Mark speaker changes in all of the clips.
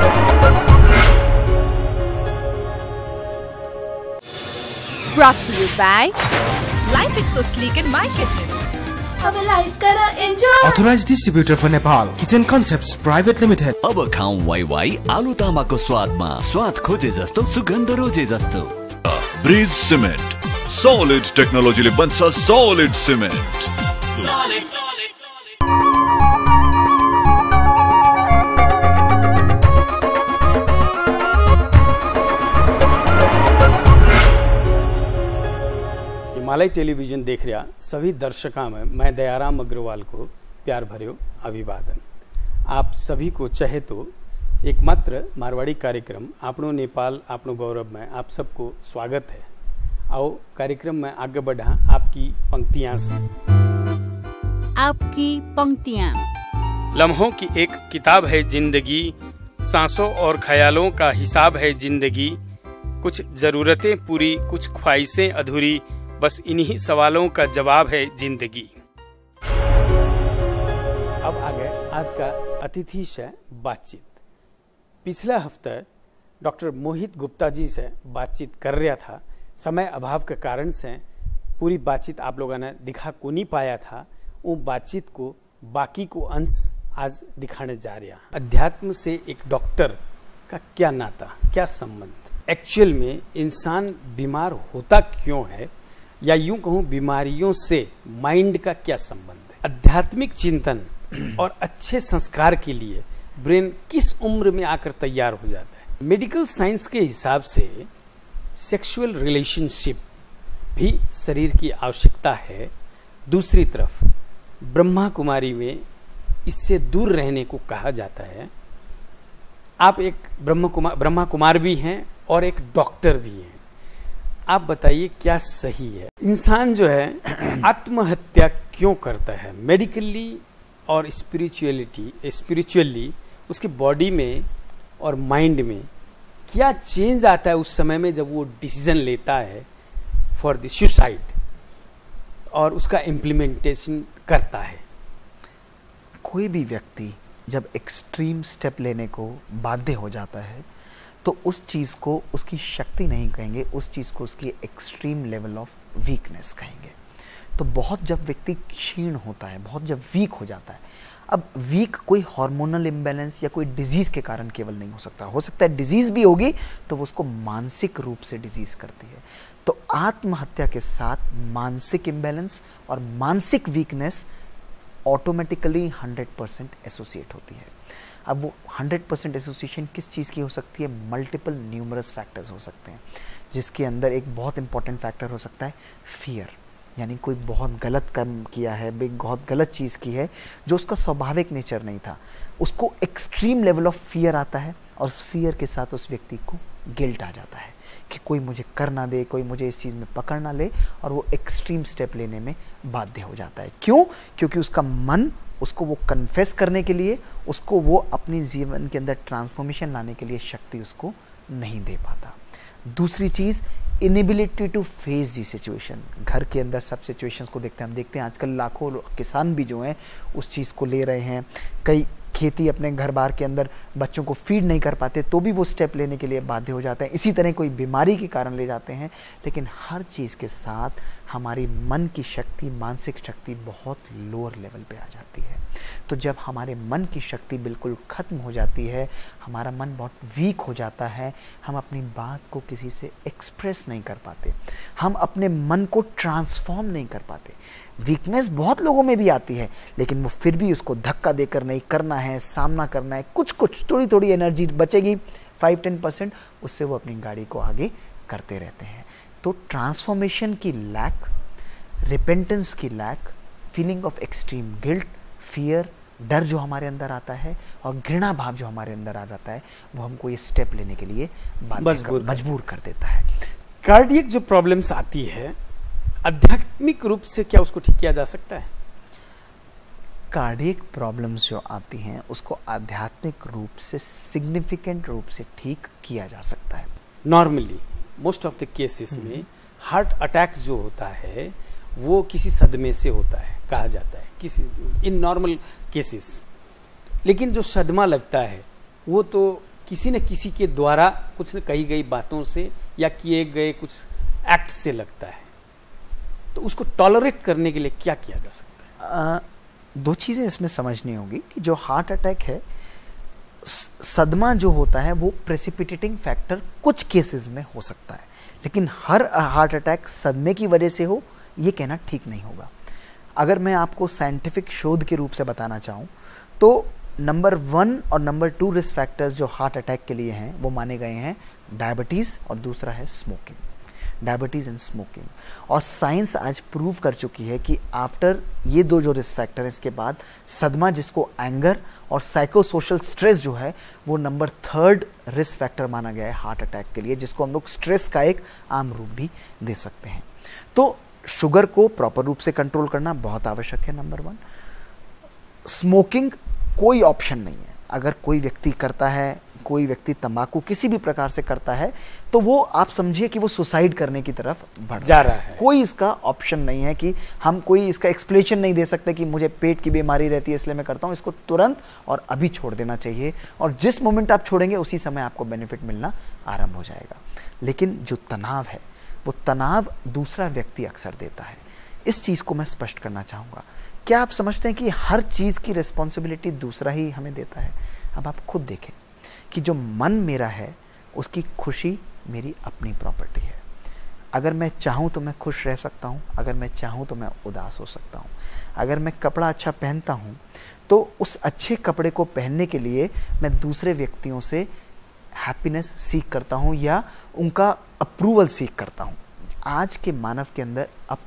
Speaker 1: Brought to you by Life is so sleek in my kitchen.
Speaker 2: अब life करा enjoy.
Speaker 3: Authorized distributor for Nepal Kitchen Concepts Private Limited.
Speaker 4: अब खाऊं Y आलु तामाको स्वादमा, स्वाद खोजे जस्तो, सुगन्ध रोजे जस्तो।
Speaker 5: ब्रिज सिमेन्ट, सॉलिड टेक्नोलोजीले बन्छ सॉलिड सिमेन्ट।
Speaker 6: हिमालय टेलीविजन देख रहा सभी दर्शकों में मैं दयाराम अग्रवाल को प्यार भर्यो अभिवादन। आप सभी को चाहे तो एकमात्र मारवाड़ी कार्यक्रम आपनो नेपाल आपनो गौरव में आप सबको स्वागत है। आओ कार्यक्रम में आगे बढ़ा आपकी पंक्तियां से।
Speaker 1: आपकी पंक्तियां।
Speaker 6: लम्हों की एक किताब है जिंदगी, सांसों और ख्यालों का हिसाब है जिंदगी, कुछ जरूरतें पूरी कुछ ख्वाहिशें अधूरी, बस इन्हीं सवालों का जवाब है जिंदगी। अब आगे आज का अतिथि से बातचीत। पिछला हफ्ते डॉक्टर मोहित गुप्ता जी से बातचीत कर रहा था, समय अभाव के कारण से पूरी बातचीत आप लोगों ने दिखा को नहीं पाया था। वो बातचीत को बाकी को अंश आज दिखाने जा रहा। अध्यात्म से एक डॉक्टर का क्या नाता, क्या संबंध, एक्चुअल में इंसान बीमार होता क्यों है, या यूं कहूं बीमारियों से माइंड का क्या संबंध है। आध्यात्मिक चिंतन और अच्छे संस्कार के लिए ब्रेन किस उम्र में आकर तैयार हो जाता है। मेडिकल साइंस के हिसाब से सेक्सुअल रिलेशनशिप भी शरीर की आवश्यकता है। दूसरी तरफ ब्रह्मा कुमारी में इससे दूर रहने को कहा जाता है। आप एक ब्रह्मा कुमार भी हैं और एक डॉक्टर भी हैं। आप बताइए क्या सही है। इंसान जो है आत्महत्या क्यों करता है। मेडिकली और स्पिरिचुअली उसकी बॉडी में और माइंड में क्या चेंज आता है उस समय में जब वो डिसीजन लेता है फॉर द सुसाइड और उसका इम्प्लीमेंटेशन करता है।
Speaker 7: कोई भी व्यक्ति जब एक्सट्रीम स्टेप लेने को बाध्य हो जाता है तो उस चीज़ को उसकी शक्ति नहीं कहेंगे, उस चीज़ को उसकी एक्सट्रीम लेवल ऑफ वीकनेस कहेंगे। तो बहुत जब व्यक्ति क्षीण होता है, बहुत जब वीक हो जाता है, अब वीक कोई हार्मोनल इम्बैलेंस या कोई डिजीज़ के कारण केवल नहीं हो सकता है डिजीज़ भी होगी तो वो उसको मानसिक रूप से डिजीज़ करती है। तो आत्महत्या के साथ मानसिक इम्बैलेंस और मानसिक वीकनेस ऑटोमेटिकली 100% एसोसिएट होती है। अब वो 100% एसोसिएशन किस चीज़ की हो सकती है। मल्टीपल न्यूमरस फैक्टर्स हो सकते हैं, जिसके अंदर एक बहुत इंपॉर्टेंट फैक्टर हो सकता है फियर, यानी कोई बहुत गलत काम किया है, बहुत गलत चीज़ की है जो उसका स्वाभाविक नेचर नहीं था, उसको एक्सट्रीम लेवल ऑफ फियर आता है और उस फियर के साथ उस व्यक्ति को गिल्ट आ जाता है कि कोई मुझे कर ना दे, कोई मुझे इस चीज़ में पकड़ ना ले, और वो एक्सट्रीम स्टेप लेने में बाध्य हो जाता है। क्यों? क्योंकि उसका मन उसको वो कन्फेस करने के लिए, उसको वो अपनी जीवन के अंदर ट्रांसफॉर्मेशन लाने के लिए शक्ति उसको नहीं दे पाता। दूसरी चीज़ inability to face the situation. घर के अंदर सब सिचुएशंस को देखते हैं, हम देखते हैं आजकल लाखों किसान भी जो हैं उस चीज़ को ले रहे हैं। कई खेती अपने घर बार के अंदर बच्चों को फीड नहीं कर पाते तो भी वो स्टेप लेने के लिए बाध्य हो जाते हैं। इसी तरह कोई बीमारी के कारण ले जाते हैं। लेकिन हर चीज़ के साथ हमारी मन की शक्ति, मानसिक शक्ति बहुत लोअर लेवल पे आ जाती है। तो जब हमारे मन की शक्ति बिल्कुल ख़त्म हो जाती है, हमारा मन बहुत वीक हो जाता है, हम अपनी बात को किसी से एक्सप्रेस नहीं कर पाते, हम अपने मन को ट्रांसफॉर्म नहीं कर पाते। वीकनेस बहुत लोगों में भी आती है, लेकिन वो फिर भी उसको धक्का देकर नहीं करना है, सामना करना है, कुछ थोड़ी एनर्जी बचेगी 5-10%, उससे वो अपनी गाड़ी को आगे करते रहते हैं। तो ट्रांसफॉर्मेशन की लैक, रिपेंटेंस की lack, feeling of extreme guilt, fear, डर जो हमारे अंदर आता है और घृणा भाव जो हमारे अंदर आ जाता है, वो हमको ये स्टेप लेने के लिए मजबूर कर देता है।
Speaker 6: कार्डियक जो प्रॉब्लम्स आती है, आध्यात्मिक रूप से क्या उसको ठीक किया जा सकता है?
Speaker 7: कार्डियक प्रॉब्लम्स जो आती हैं उसको आध्यात्मिक रूप से सिग्निफिकेंट रूप से ठीक किया जा सकता है।
Speaker 6: Normally most of the cases में हार्ट अटैक जो होता है वो किसी सदमे से होता है, कहा जाता है, किसी इन नॉर्मल केसेस। लेकिन जो सदमा लगता है वो तो किसी न किसी के द्वारा कुछ न कही गई बातों से या किए गए कुछ एक्ट से लगता है, तो उसको टॉलरेट करने के लिए क्या किया जा सकता है?
Speaker 7: दो चीज़ें इसमें समझनी होगी कि जो हार्ट अटैक है, सदमा जो होता है वो प्रेसिपिटेटिंग फैक्टर कुछ केसेस में हो सकता है, लेकिन हर हार्ट अटैक सदमे की वजह से हो ये कहना ठीक नहीं होगा। अगर मैं आपको साइंटिफिक शोध के रूप से बताना चाहूँ तो नंबर 1 और नंबर 2 रिस्क फैक्टर्स जो हार्ट अटैक के लिए हैं वो माने गए हैं डायबिटीज़ और दूसरा है स्मोकिंग, डायबिटीज़ एंड स्मोकिंग। और साइंस आज प्रूव कर चुकी है कि आफ्टर ये दो जो रिस्क फैक्टर हैं इसके बाद सदमा, जिसको एंगर और साइकोसोशल स्ट्रेस जो है वो नंबर 3 रिस्क फैक्टर माना गया है हार्ट अटैक के लिए, जिसको हम लोग स्ट्रेस का एक आम रूप भी दे सकते हैं। तो शुगर को प्रॉपर रूप से कंट्रोल करना बहुत आवश्यक है, नंबर 1। स्मोकिंग कोई ऑप्शन नहीं है। अगर कोई व्यक्ति करता है, कोई व्यक्ति तंबाकू किसी भी प्रकार से करता है, तो वो आप समझिए कि वो सुसाइड करने की तरफ बढ़
Speaker 6: जा रहा है।
Speaker 7: कोई इसका ऑप्शन नहीं है कि हम कोई इसका एक्सप्लेनेशन नहीं दे सकते कि मुझे पेट की बीमारी रहती है इसलिए मैं करता हूँ। इसको तुरंत और अभी छोड़ देना चाहिए, और जिस मोमेंट आप छोड़ेंगे उसी समय आपको बेनिफिट मिलना आरंभ हो जाएगा। लेकिन जो तनाव है वो तनाव दूसरा व्यक्ति अक्सर देता है। इस चीज़ को मैं स्पष्ट करना चाहूँगा। क्या आप समझते हैं कि हर चीज़ की रिस्पॉन्सिबिलिटी दूसरा ही हमें देता है? अब आप खुद देखें कि जो मन मेरा है उसकी खुशी मेरी अपनी प्रॉपर्टी है। अगर मैं चाहूँ तो मैं खुश रह सकता हूँ, अगर मैं चाहूँ तो मैं उदास हो सकता हूँ। अगर मैं कपड़ा अच्छा पहनता हूँ तो उस अच्छे कपड़े को पहनने के लिए मैं दूसरे व्यक्तियों से हैप्पीनेस सीख करता हूँ या उनका अप्रूवल सीख करता हूँ। आज के मानव के अंदर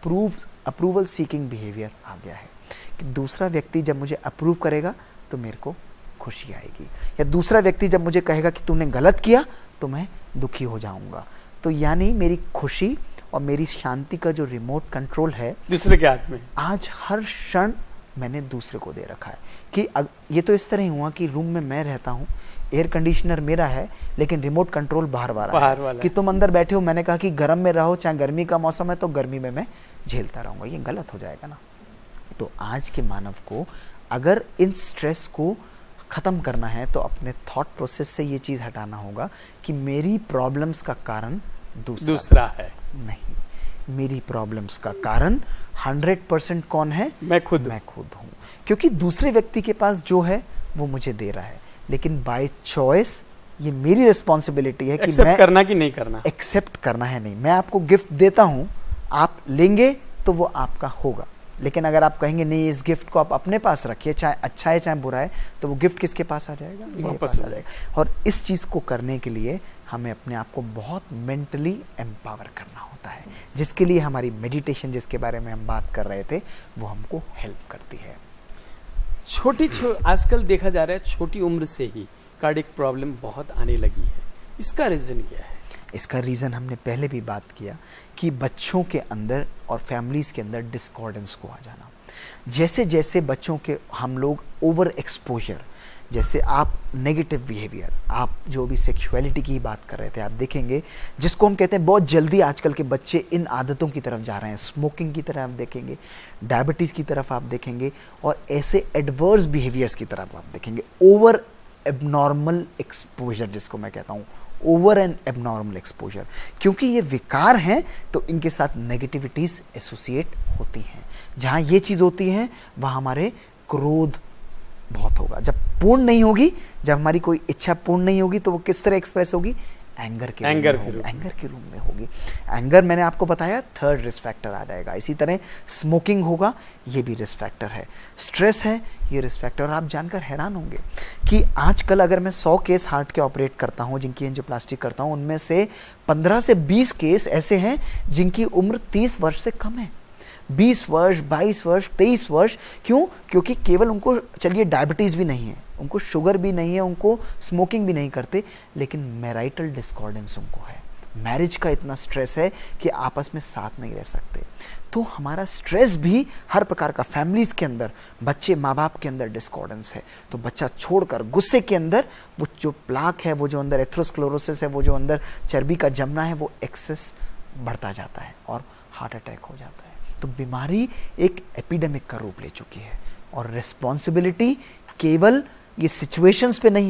Speaker 7: अप्रूवल सीकिंग बिहेवियर आ गया है कि दूसरा व्यक्ति जब मुझे अप्रूव करेगा तो मेरे को खुशी आएगी, या दूसरा व्यक्ति जब मुझे कहेगा कि तूने गलत किया तो मैं दुखी हो जाऊंगा। तो यानी मेरी खुशी और मेरी शांति का जो रिमोट कंट्रोल है
Speaker 6: दूसरे के हाथ में।
Speaker 7: आज हर क्षण मैंने दूसरे को दे रखा है कि ये तो इस तरह ही हुआ कि रूम में मैं रहता हूँ, एयर कंडीशनर मेरा है, लेकिन रिमोट कंट्रोल बाहर वाला कि तुम अंदर बैठे हो, मैंने कहा कि गर्म में रहो, चाहे गर्मी का मौसम है तो गर्मी में मैं झेलता रहूँगा। ये गलत हो जाएगा ना। तो आज के मानव को अगर इन स्ट्रेस को ख़त्म करना है तो अपने थॉट प्रोसेस से ये चीज़ हटाना होगा कि मेरी प्रॉब्लम्स का कारण दूसरा है। नहीं, मेरी प्रॉब्लम्स का कारण 100% कौन है? मैं खुद हूँ। क्योंकि दूसरे व्यक्ति के पास जो है वो मुझे दे रहा है, लेकिन बाय चॉइस ये मेरी रिस्पॉन्सिबिलिटी है कि मैं
Speaker 6: करना कि नहीं करना,
Speaker 7: एक्सेप्ट करना है नहीं। मैं आपको गिफ्ट देता हूँ, आप लेंगे तो वो आपका होगा, लेकिन अगर आप कहेंगे नहीं इस गिफ्ट को आप अपने पास रखिए, चाहे अच्छा है चाहे बुरा है, तो वो गिफ्ट किसके पास आ जाएगा? मेरे पास आ जाएगा। और इस चीज़ को करने के लिए हमें अपने आप को बहुत मेंटली एम्पावर करना होता है, जिसके लिए हमारी मेडिटेशन, जिसके बारे में हम बात कर रहे थे, वो हमको हेल्प करती है।
Speaker 6: आजकल देखा जा रहा है छोटी उम्र से ही कार्डियक प्रॉब्लम बहुत आने लगी है। इसका रीज़न क्या है?
Speaker 7: इसका रीज़न हमने पहले भी बात किया कि बच्चों के अंदर और फैमिलीज़ के अंदर डिस्कॉर्डेंस को आ जाना। जैसे जैसे बच्चों के हम लोग ओवर एक्सपोजर, जैसे आप नेगेटिव बिहेवियर, आप जो भी सेक्सुअलिटी की बात कर रहे थे, आप देखेंगे जिसको हम कहते हैं बहुत जल्दी आजकल के बच्चे इन आदतों की तरफ जा रहे हैं। स्मोकिंग की तरफ आप देखेंगे, डायबिटीज़ की तरफ आप देखेंगे, और ऐसे एडवर्स बिहेवियर्स की तरफ आप देखेंगे। ओवर एबनॉर्मल एक्सपोजर, जिसको मैं कहता हूँ ओवर एंड एबनॉर्मल एक्सपोजर, क्योंकि ये विकार हैं तो इनके साथ नेगेटिविटीज एसोसिएट होती हैं। जहाँ ये चीज़ होती है वहाँ हमारे क्रोध बहुत होगा। जब पूर्ण नहीं होगी, जब हमारी कोई इच्छा पूर्ण नहीं होगी, तो वो किस तरह एक्सप्रेस होगी? एंगर के रूप में होगी। एंगर मैंने आपको बताया 3rd रिस्क फैक्टर आ जाएगा। इसी तरह स्मोकिंग होगा, ये भी रिस्क फैक्टर है। स्ट्रेस है, ये रिस्क फैक्टर। और आप जानकर हैरान होंगे कि आजकल अगर मैं 100 केस हार्ट के ऑपरेट करता हूँ, जिनकी एंजियोप्लास्टी करता हूँ, उनमें से 15 से 20 केस ऐसे हैं जिनकी उम्र 30 वर्ष से कम है। 20 वर्ष, 22 वर्ष, 23 वर्ष। क्यों? क्योंकि केवल उनको, चलिए डायबिटीज़ भी नहीं है, उनको शुगर भी नहीं है, उनको स्मोकिंग भी नहीं करते, लेकिन मैरिटल डिस्कॉर्डेंस उनको है। मैरिज का इतना स्ट्रेस है कि आपस में साथ नहीं रह सकते। तो हमारा स्ट्रेस भी हर प्रकार का, फैमिलीज़ के अंदर, बच्चे माँ बाप के अंदर डिस्कॉर्डेंस है, तो बच्चा छोड़कर गुस्से के अंदर वो जो प्लाक है, वो जो अंदर एथेरोस्क्लेरोसिस है, वो जो अंदर चर्बी का जमना है, वो एक्सेस बढ़ता जाता है और हार्ट अटैक हो जाता है। तो बीमारी एक एपिडेमिक का रूप ले चुकी है, और रिस्पॉन्सिबिलिटी केवल ये सिचुएशंस पे नहीं है,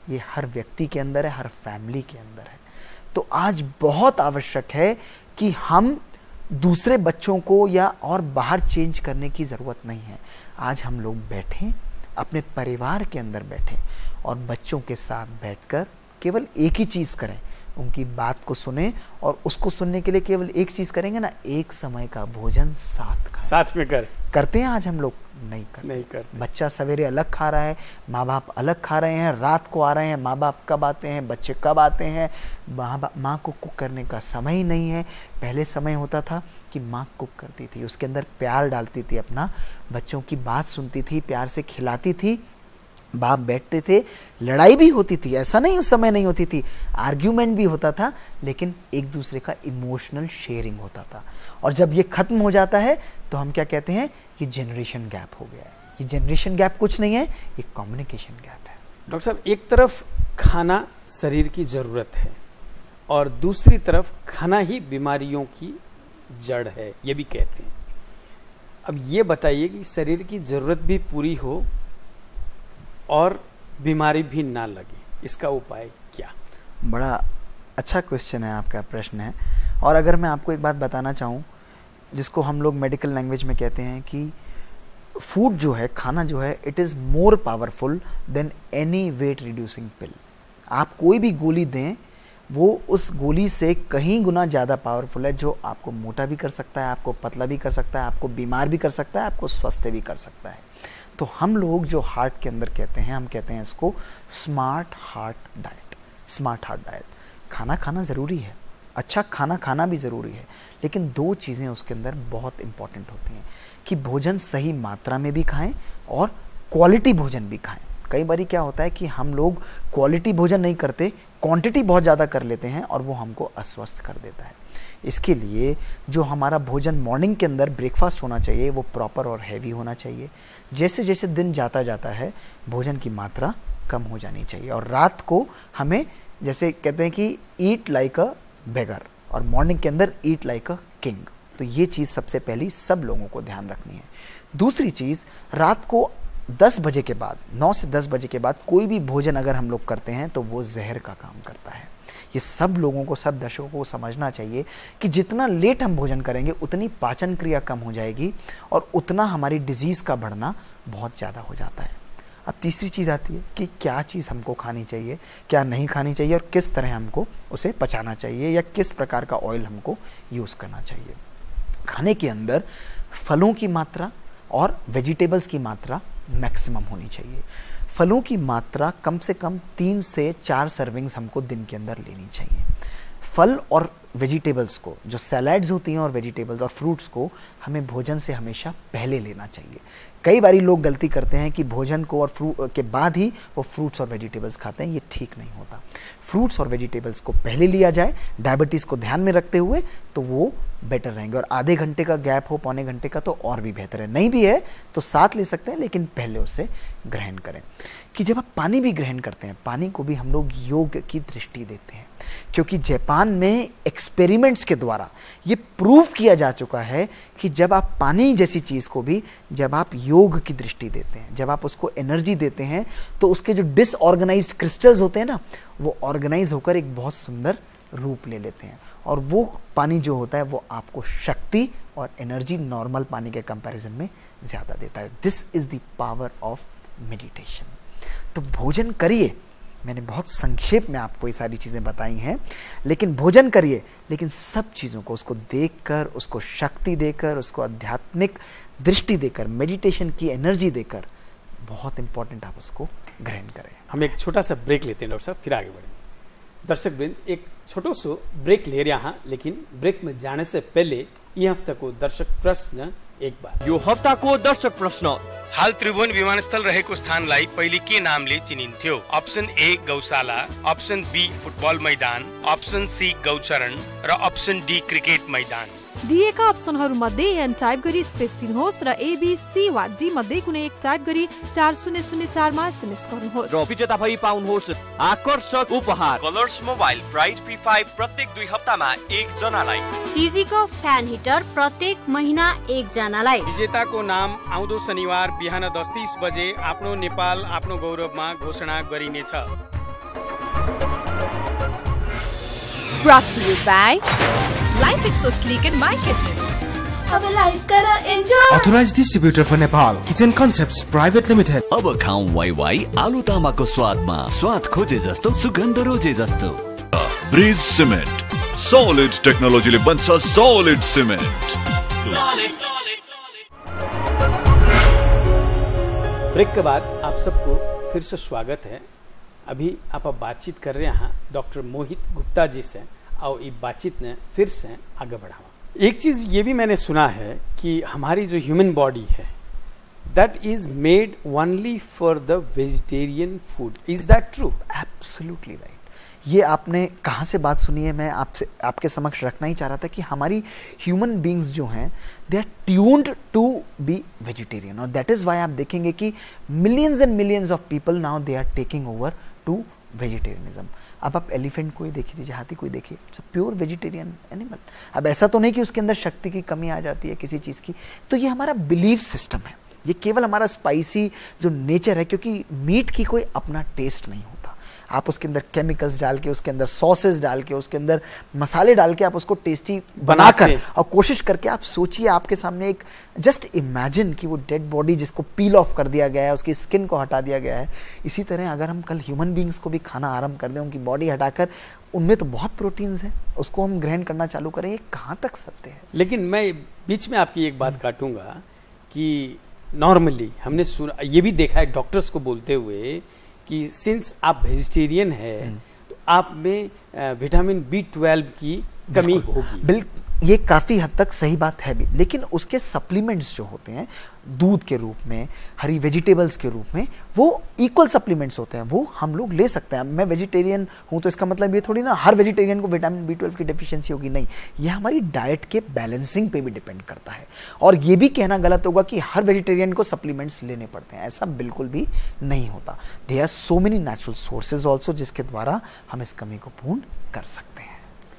Speaker 7: ये हर व्यक्ति के अंदर है, हर फैमिली के अंदर है। तो आज बहुत आवश्यक है कि हम दूसरे बच्चों को या और बाहर चेंज करने की ज़रूरत नहीं है। आज हम लोग बैठें, अपने परिवार के अंदर बैठें और बच्चों के साथ बैठकर केवल एक ही चीज़ करें, उनकी बात को सुने, और उसको सुनने के लिए केवल एक चीज़ करेंगे ना, एक समय का भोजन साथ में करते हैं। आज हम लोग नहीं करते। बच्चा सवेरे अलग खा रहा है, माँ बाप अलग खा रहे हैं, रात को आ रहे हैं, माँ बाप कब आते हैं, बच्चे कब आते हैं, माँ को कुक करने का समय ही नहीं है। पहले समय होता था कि माँ कुक करती थी, उसके अंदर प्यार डालती थी, अपना बच्चों की बात सुनती थी, प्यार से खिलाती थी, बाप बैठते थे, लड़ाई भी होती थी, ऐसा नहीं उस समय नहीं होती थी, आर्ग्यूमेंट भी होता था, लेकिन एक दूसरे का इमोशनल शेयरिंग होता था। और जब ये खत्म हो जाता है तो हम क्या कहते हैं, ये जनरेशन गैप हो गया है। ये जनरेशन गैप कुछ नहीं है, ये कम्युनिकेशन गैप है।
Speaker 6: डॉक्टर साहब, एक तरफ खाना शरीर की जरूरत है और दूसरी तरफ खाना ही बीमारियों की जड़ है, ये भी कहते हैं। अब ये बताइए कि शरीर की जरूरत भी पूरी हो और बीमारी भी ना लगे, इसका उपाय क्या?
Speaker 7: बड़ा अच्छा क्वेश्चन है, आपका प्रश्न है। और अगर मैं आपको एक बात बताना चाहूँ, जिसको हम लोग मेडिकल लैंग्वेज में कहते हैं कि फूड जो है, खाना जो है, it is more powerful than any weight reducing pill. आप कोई भी गोली दें, वो उस गोली से कहीं गुना ज़्यादा पावरफुल है, जो आपको मोटा भी कर सकता है, आपको पतला भी कर सकता है, आपको बीमार भी कर सकता है, आपको स्वस्थ भी कर सकता है। तो हम लोग जो हार्ट के अंदर कहते हैं, हम कहते हैं इसको smart heart diet. Smart heart diet, खाना खाना ज़रूरी है, अच्छा खाना खाना भी ज़रूरी है, लेकिन दो चीज़ें उसके अंदर बहुत इंपॉर्टेंट होती हैं कि भोजन सही मात्रा में भी खाएं और क्वालिटी भोजन भी खाएं। कई बारी क्या होता है कि हम लोग क्वालिटी भोजन नहीं करते, क्वांटिटी बहुत ज़्यादा कर लेते हैं और वो हमको अस्वस्थ कर देता है। इसके लिए जो हमारा भोजन मॉर्निंग के अंदर ब्रेकफास्ट होना चाहिए, वो प्रॉपर और हैवी होना चाहिए। जैसे जैसे दिन जाता है, भोजन की मात्रा कम हो जानी चाहिए। और रात को हमें, जैसे कहते हैं कि ईट लाइक अ बेगर, और मॉर्निंग के अंदर ईट लाइक अ किंग। तो ये चीज़ सबसे पहली सब लोगों को ध्यान रखनी है। दूसरी चीज़, रात को 10 बजे के बाद, 9 से 10 बजे के बाद कोई भी भोजन अगर हम लोग करते हैं तो वो जहर का काम करता है। ये सब लोगों को, सब दर्शकों को समझना चाहिए कि जितना लेट हम भोजन करेंगे उतनी पाचन क्रिया कम हो जाएगी और उतना हमारी डिजीज़ का बढ़ना बहुत ज़्यादा हो जाता है। अब तीसरी चीज़ आती है कि क्या चीज़ हमको खानी चाहिए, क्या नहीं खानी चाहिए, और किस तरह हमको उसे पचाना चाहिए या किस प्रकार का ऑयल हमको यूज़ करना चाहिए। खाने के अंदर फलों की मात्रा और वेजिटेबल्स की मात्रा मैक्सिमम होनी चाहिए। फलों की मात्रा कम से कम 3 से 4 सर्विंग्स हमको दिन के अंदर लेनी चाहिए। फल और वेजिटेबल्स को, जो सैलड्स होती हैं और वेजिटेबल्स और फ्रूट्स को, हमें भोजन से हमेशा पहले लेना चाहिए। कई बारी लोग गलती करते हैं कि भोजन को और फ्रूट के बाद ही वो फ्रूट्स और वेजिटेबल्स खाते हैं, ये ठीक नहीं होता। फ्रूट्स और वेजिटेबल्स को पहले लिया जाए, डायबिटीज़ को ध्यान में रखते हुए, तो वो बेटर रहेंगे। और आधे घंटे का गैप हो, पौने घंटे का, तो और भी बेहतर है। नहीं भी है तो साथ ले सकते हैं, लेकिन पहले उससे ग्रहण करें। कि जब आप पानी भी ग्रहण करते हैं, पानी को भी हम लोग योग की दृष्टि देते हैं, क्योंकि जापान में एक्सपेरिमेंट्स के द्वारा ये प्रूव किया जा चुका है कि जब आप पानी जैसी चीज़ को भी, जब आप योग की दृष्टि देते हैं, जब आप उसको एनर्जी देते हैं, तो उसके जो डिसऑर्गेनाइज्ड क्रिस्टल्स होते हैं ना, वो ऑर्गेनाइज होकर एक बहुत सुंदर रूप ले लेते हैं। और वो पानी जो होता है वो आपको शक्ति और एनर्जी नॉर्मल पानी के कंपैरिजन में ज़्यादा देता है। This is the power of meditation. तो भोजन करिए, मैंने बहुत संक्षेप में आपको ये सारी चीज़ें बताई हैं, लेकिन भोजन करिए, लेकिन सब चीज़ों को, उसको देखकर, उसको शक्ति देकर, उसको आध्यात्मिक दृष्टि देकर, मेडिटेशन की एनर्जी देकर, बहुत इंपॉर्टेंट आप उसको ग्रहण करें।
Speaker 6: हम एक छोटा सा ब्रेक लेते हैं डॉक्टर साहब, फिर आगे बढ़ेंगे। दर्शक वृंद, एक छोटो सो ब्रेक ले रहा, लेकिन ब्रेक में जाने से पहले यह हफ्ता को दर्शक प्रश्न एक बार।
Speaker 8: यो हप्ताको दर्शक प्रश्न,
Speaker 9: हाल त्रिभुवन विमानस्थल रहेको स्थानलाई पहिले के नामले चिनिन्थ्यो? अप्सन ए गौशाला, अप्सन बी फुटबल मैदान, अप्सन सी गौचरण र अप्सन डी क्रिकेट मैदान।
Speaker 1: दिएका अप्सनहरू मध्ये एन टाइप गरी स्पेस दिनुहोस् र ए बी सी वा डी मध्ये कुनै एक टाइप गरी 4004 मा एसएमएस गर्नुहोस्
Speaker 8: र विजेता भई पाउनुहोस् आकर्षक उपहार।
Speaker 9: कलर्स मोबाइल प्राइड P5 प्रत्येक 2 हप्तामा 1 जनालाई,
Speaker 2: सीजी को फ्यान हिटर प्रत्येक महीना 1 जनालाई।
Speaker 9: विजेताको नाम आउँदो शनिबार बिहान 10:30 बजे आफ्नो नेपाल आफ्नो गौरवमा घोषणा गरिनेछ।
Speaker 1: Brought to you by Life is so sleek in my kitchen.
Speaker 10: अब लाइफ करा enjoy.
Speaker 3: Authorized distributor for Nepal Kitchen Concepts Private Limited.
Speaker 4: अब खाऊं वाई वाई आलु तामाको स्वादमा स्वाद खोजे जस्तो सुगन्ध रोजे जस्तो।
Speaker 5: ब्रिज सिमेन्ट सॉलिड टेक्नोलोजीले बन्छ सॉलिड सिमेन्ट।
Speaker 6: ब्रेक के बाद आप सबको फिर से स्वागत है। अभी आप बातचीत कर रहे हैं डॉक्टर मोहित गुप्ता जी से और ये बातचीत ने फिर से आगे बढ़ावा। एक चीज़ ये भी मैंने सुना है कि हमारी जो ह्यूमन बॉडी है that is made only for the vegetarian food. Is that true?
Speaker 7: Absolutely right. ये आपने कहाँ से बात सुनी है, मैं आपके समक्ष रखना ही चाह रहा था कि हमारी ह्यूमन बींग्स जो हैं they are tuned to be vegetarian, और दैट इज़ वाई आप देखेंगे कि millions and millions of people now they are taking over to vegetarianism. अब आप एलिफेंट को ही देख लीजिए, हाथी को ही देखिए, it's a pure vegetarian animal. अब ऐसा तो नहीं कि उसके अंदर शक्ति की कमी आ जाती है किसी चीज़ की, तो ये हमारा बिलीफ सिस्टम है, ये केवल हमारा स्पाइसी जो नेचर है, क्योंकि मीट की कोई अपना टेस्ट नहीं होता। आप उसके अंदर केमिकल्स डाल के, उसके अंदर सॉसेस डाल के, उसके अंदर मसाले डाल के आप उसको टेस्टी बनाकर और कोशिश करके आप सोचिए, आपके सामने एक जस्ट इमेजिन कि वो डेड बॉडी जिसको पील ऑफ कर दिया गया है, उसकी स्किन को हटा दिया गया है, इसी तरह अगर हम कल ह्यूमन बींग्स को भी खाना आरंभ कर दें, उनकी बॉडी हटाकर, उनमें तो बहुत प्रोटीन्स हैं, उसको हम ग्रहण करना चालू करें, ये कहाँ तक सत्य है?
Speaker 6: लेकिन मैं बीच में आपकी एक बात काटूंगा कि नॉर्मली हमने सुना, ये भी देखा है डॉक्टर्स को बोलते हुए कि सिंस आप वेजिटेरियन है तो आप में विटामिन B12 की कमी होगी।
Speaker 7: बिल्कुल, ये काफ़ी हद तक सही बात है भी, लेकिन उसके सप्लीमेंट्स जो होते हैं दूध के रूप में, हरी वेजिटेबल्स के रूप में, वो इक्वल सप्लीमेंट्स होते हैं, वो हम लोग ले सकते हैं। मैं वेजिटेरियन हूँ तो इसका मतलब ये थोड़ी ना हर वेजिटेरियन को विटामिन B12 की डेफिशिएंसी होगी, नहीं, ये हमारी डाइट के बैलेंसिंग पे भी डिपेंड करता है। और ये भी कहना गलत होगा कि हर वेजिटेरियन को सप्लीमेंट्स लेने पड़ते हैं, ऐसा बिल्कुल भी नहीं होता। There are so many natural sources also जिसके द्वारा हम इस कमी को पूर्ण कर सकते हैं।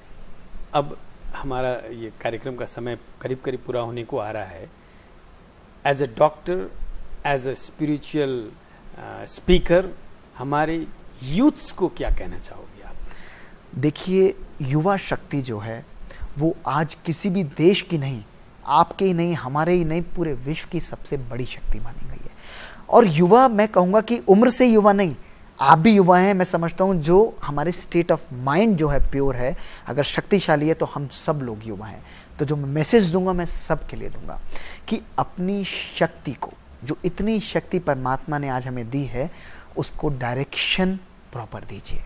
Speaker 6: अब हमारा ये कार्यक्रम का समय करीब करीब पूरा होने को आ रहा है। As a doctor, as a spiritual speaker, हमारे यूथ्स को क्या कहना चाहोगे आप?
Speaker 7: देखिए, युवा शक्ति जो है वो आज किसी भी देश की नहीं, आपके ही नहीं, हमारे ही नहीं, पूरे विश्व की सबसे बड़ी शक्ति मानी गई है। और युवा, मैं कहूँगा कि उम्र से युवा नहीं, आप भी युवा हैं, मैं समझता हूँ, जो हमारे स्टेट ऑफ माइंड जो है प्योर है, अगर शक्तिशाली है, तो हम सब लोग युवा हैं। तो जो मैं मैसेज दूंगा मैं सब के लिए दूंगा कि अपनी शक्ति को, जो इतनी शक्ति परमात्मा ने आज हमें दी है, उसको डायरेक्शन प्रॉपर दीजिए।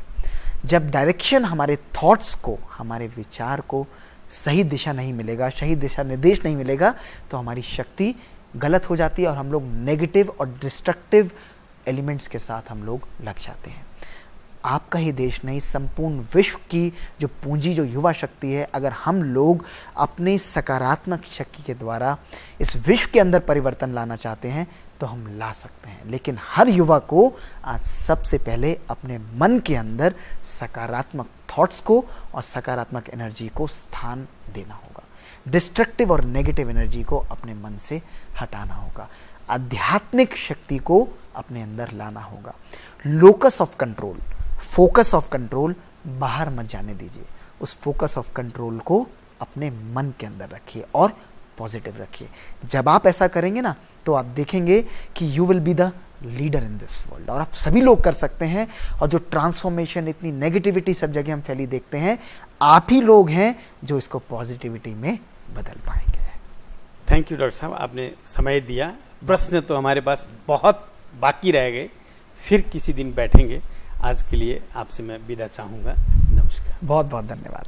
Speaker 7: जब डायरेक्शन हमारे थॉट्स को, हमारे विचार को सही दिशा नहीं मिलेगा, सही दिशा निर्देश नहीं मिलेगा, तो हमारी शक्ति गलत हो जाती है और हम लोग नेगेटिव और डिस्ट्रक्टिव एलिमेंट्स के साथ हम लोग लग जाते हैं। आपका ही देश नहीं, संपूर्ण विश्व की जो पूंजी, जो युवा शक्ति है, अगर हम लोग अपनी सकारात्मक शक्ति के द्वारा इस विश्व के अंदर परिवर्तन लाना चाहते हैं तो हम ला सकते हैं। लेकिन हर युवा को आज सबसे पहले अपने मन के अंदर सकारात्मक थॉट्स को और सकारात्मक एनर्जी को स्थान देना होगा। डिस्ट्रक्टिव और नेगेटिव एनर्जी को अपने मन से हटाना होगा। आध्यात्मिक शक्ति को अपने अंदर लाना होगा। Locus of control, focus of control बाहर मत जाने दीजिए। उस फोकस ऑफ कंट्रोल को अपने मन के अंदर रखिए और पॉजिटिव रखिए। जब आप ऐसा करेंगे ना, तो आप देखेंगे कि you will be the leader in this world, और आप सभी लोग कर सकते हैं। और जो ट्रांसफॉर्मेशन, इतनी नेगेटिविटी सब जगह हम फैली देखते हैं, आप ही लोग हैं जो इसको पॉजिटिविटी में बदल पाएंगे।
Speaker 6: थैंक यू डॉक्टर साहब, आपने समय दिया। प्रश्न तो हमारे पास बहुत बाकी रह गए, फिर किसी दिन बैठेंगे। आज के लिए आपसे मैं विदा चाहूँगा। नमस्कार।
Speaker 7: बहुत बहुत धन्यवाद।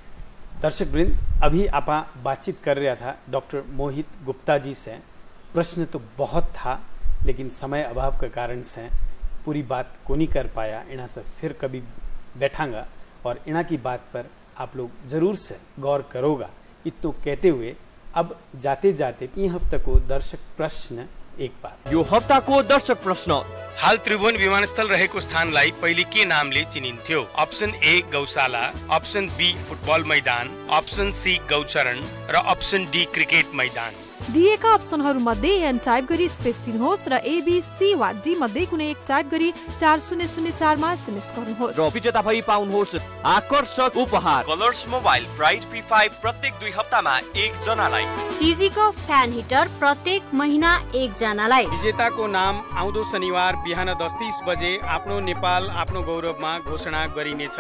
Speaker 6: दर्शक वृंद, अभी आप बातचीत कर रहा था डॉक्टर मोहित गुप्ता जी से। प्रश्न तो बहुत था, लेकिन समय अभाव के कारण से पूरी बात को नहीं कर पाया। इना से फिर कभी बैठांगा और इना की बात पर आप लोग जरूर से गौर करोगा। इतो कहते हुए अब जाते जाते ई हफ्ता को दर्शक प्रश्न एक बार।
Speaker 8: यो हफ्ता को दर्शक प्रश्न।
Speaker 9: हाल त्रिभुवन विमानस्थल रहेको स्थानलाई पहिले के नामले चिनिन्थ्यो? अप्सन ए गौशाला, अप्सन बी फुटबल मैदान, अप्सन सी गौचरण र अप्सन डी क्रिकेट मैदान।
Speaker 1: दिएका अप्सनहरूमध्ये एन टाइप गरी स्पेस दिनुहोस् र ABC वा D मध्ये कुनै एक टाइप गरी 4004 मा SMS गर्नुहोस्
Speaker 8: र विजेता भई पाउनुहोस् आकर्षक उपहार कलर्स मोबाइल ब्राइट P5 प्रत्येक 2 हप्तामा 1 जनालाई,
Speaker 2: सिजीको फ्यान हिटर प्रत्येक महिना 1 जनालाई।
Speaker 9: विजेताको नाम आउँदो शनिबार बिहान 10:30 बजे आफ्नो नेपाल आफ्नो गौरवमा घोषणा गरिनेछ।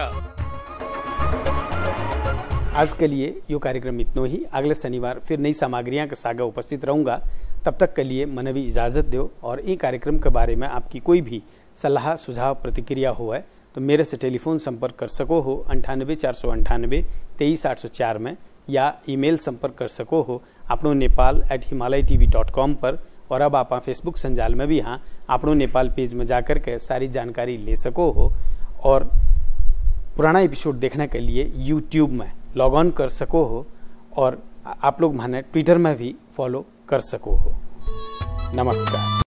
Speaker 9: आज के लिए यो कार्यक्रम इतना ही। अगले शनिवार फिर नई सामग्रियां के साथ उपस्थित रहूंगा। तब तक के लिए मन भी इजाज़त दो। और ये कार्यक्रम के बारे में आपकी कोई भी सलाह सुझाव प्रतिक्रिया हो है तो मेरे से टेलीफोन संपर्क कर सको हो 98 498 23 804 में, या ईमेल संपर्क कर सको हो अपनो नेपाल @himalayatv.com पर। और अब आप फेसबुक संजाल में भी हाँ अपनो नेपाल पेज में जाकर के सारी जानकारी ले सको हो। और पुराना एपिसोड देखने के लिए यूट्यूब में लॉग ऑन कर सको हो। और आप लोग माने ट्विटर में भी फॉलो कर सको हो। नमस्कार।